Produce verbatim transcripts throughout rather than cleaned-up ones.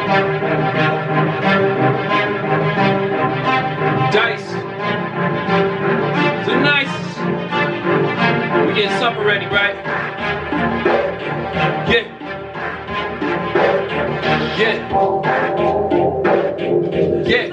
Dice. The nicest. We getting supper ready, right? Yeah. Yeah. Yeah.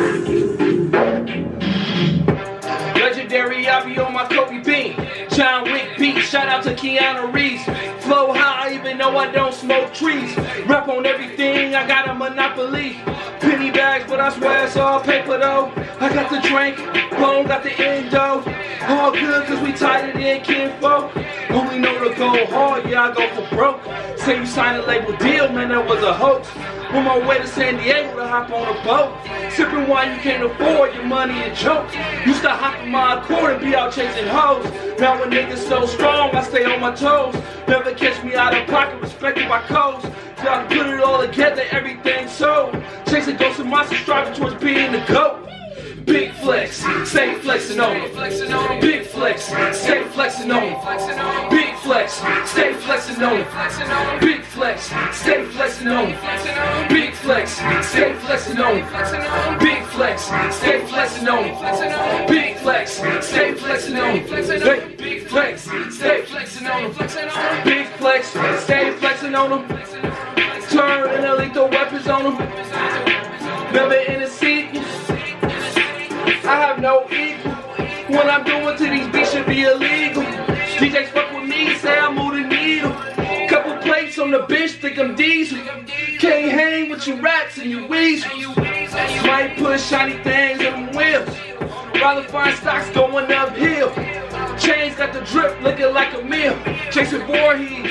Legendary, I be on my Kobe bean. John Wick beat, shout out to Keanu Reeves. Flow high even though I don't smoke trees. Rap on everything, I got a monopoly. Penny bags, but I swear it's all paper though. I got the drink, bone got the endo. All good cause we tied it in kinfolk. Only know to go hard, yeah I go for broke. Say you signed a label deal, man that was a hoax. On my way to San Diego to hop on a boat. Sipping wine you can't afford, your money a joke. Used to hop in my Accord and be out chasing hoes. Now when niggas so strong, I stay on my toes. Never catch me out of pocket, respected by codes. So I put it all together, everything sold. Chasing ghosts and monsters, striving towards being the GOAT. Big flex, stay flexing on them. Big flex, stay flexing on them. Big flex, stay flexing on them. Big flex, stay flexing on them. Big flex, stay flexing on them. Big flex, stay flexing on them. Big flex, stay flexing on them. Big flex, stay flexing on them. Big flex, stay flexing on them. Turn and lethal weapons on them. Never in a sequel. I have no equal. What I'm doing to these beats should be illegal. D Js fuck with me, say I move the needle. Couple plates on the bench, think I'm diesel. Can't hang with you rats and you weasels. Might put shiny things on them wheels. Rather find stocks going uphill. Chains got the drip looking like a meal. Chasing Voorhees.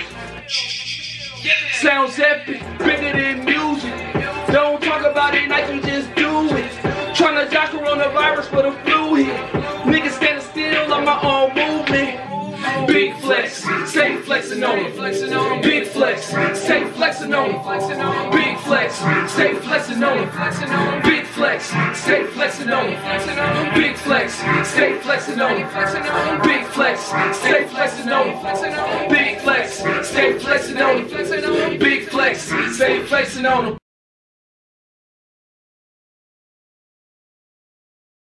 Sounds epic, bigger than music. Don't talk about it, Nike, just do it. Tryna dodge coronavirus for the flu here. Niggas standing still on my own movement. Big flex, stay flexing on them. Big flex, stay flexing on them. Big flex, stay flexing on them. Big flex, stay flexing on them. Big flex, stay flexing on them. Big flex, stay flexing on them. Big flex, stay flexing on them. Big flex, stay flexing on them.